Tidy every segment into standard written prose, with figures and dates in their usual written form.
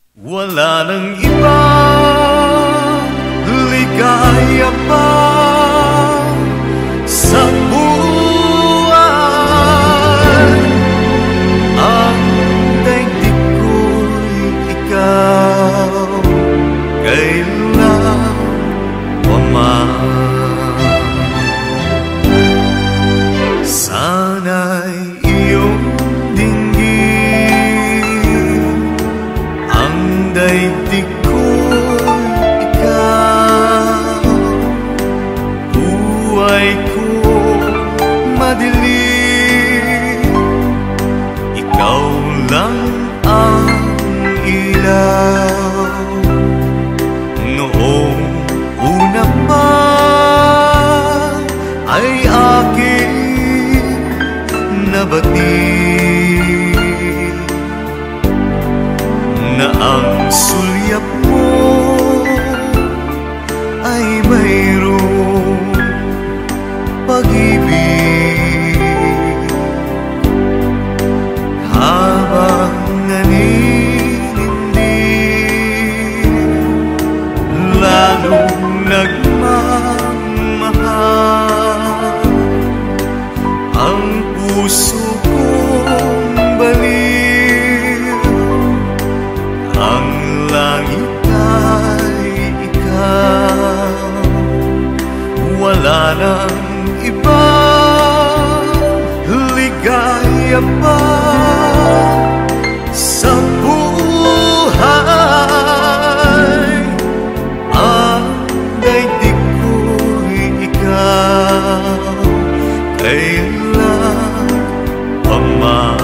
Wala nang iba, ligaya pa sa buhay. Ang daigdig ko'y ikaw, kailan pa man. Sana'y iyong daigdig ko'y ikaw, buhay ko madilim, ikaw lang ang ilaw. Noong una pa ay aking nabatid na ang sulyap mo ay mayroong pag-ibig. Habang naninindig, lalong nagmamahal ang puso kong baliw. Ang langit ay ikaw, wala nang iba, ligaya pa sa buhay. Ang daigdig ko'y ikaw, kailan pa man.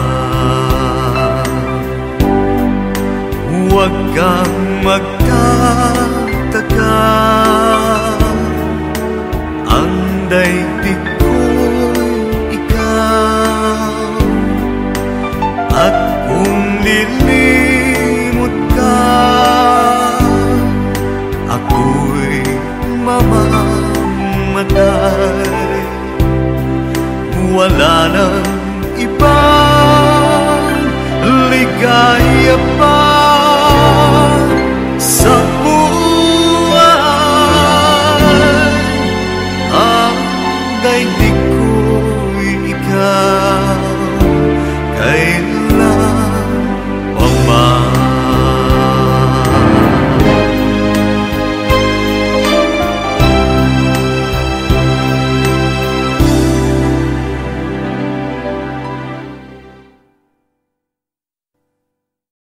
Huwag kang magtataka, ang daigdig ko'y ikaw. At kung lilimot ka, ako'y mamamatay. Wala nang ibang ligaya pa